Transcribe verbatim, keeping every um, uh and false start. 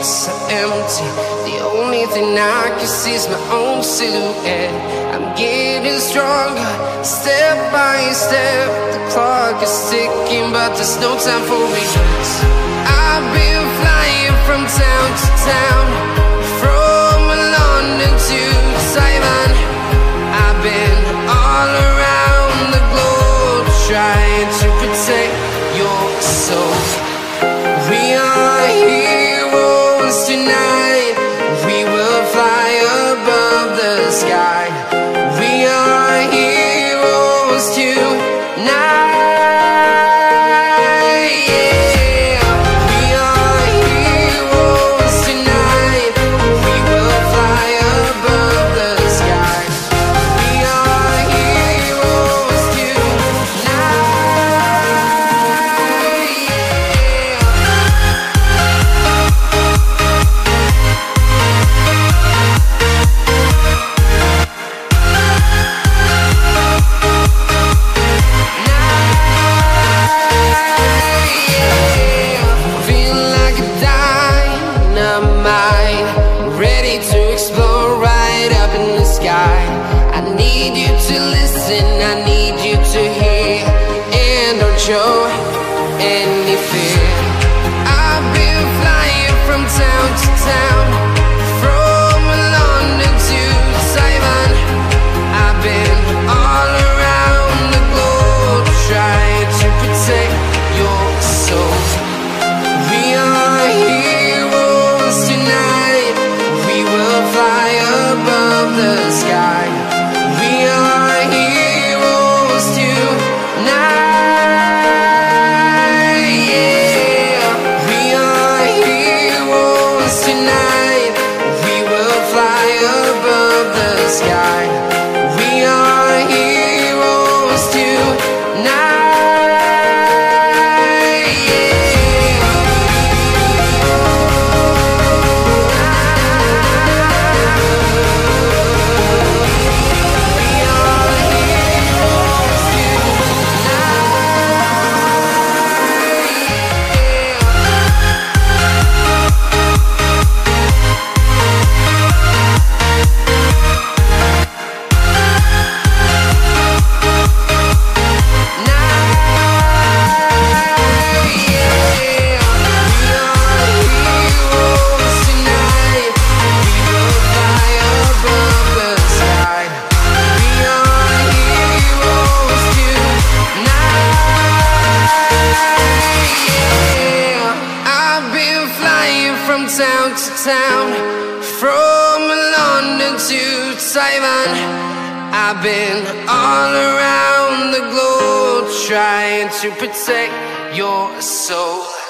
so empty. The only thing I can see is my own silhouette. I'm getting stronger, step by step. The clock is ticking, but there's no time for regrets. I've been flying from town to town, from London to Taiwan. I've been all around the globe, trying to protect your soul. We are heroes tonight. We will fly above the sky. We are heroes tonight. Show any fear. I've been flying from town to town, from London to Taiwan. I've been all around the globe, trying to protect your soul. We are heroes tonight. We will fly above the sky. We are heroes tonight. Town to town, from London to Taiwan. I've been all around the globe, trying to protect your soul.